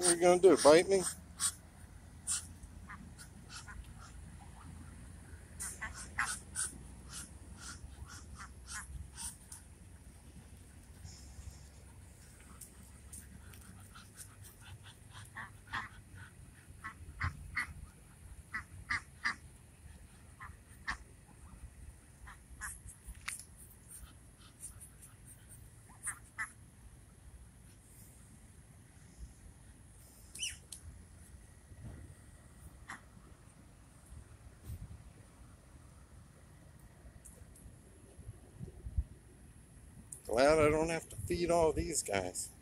What are you gonna do? Bite me? Glad I don't have to feed all these guys.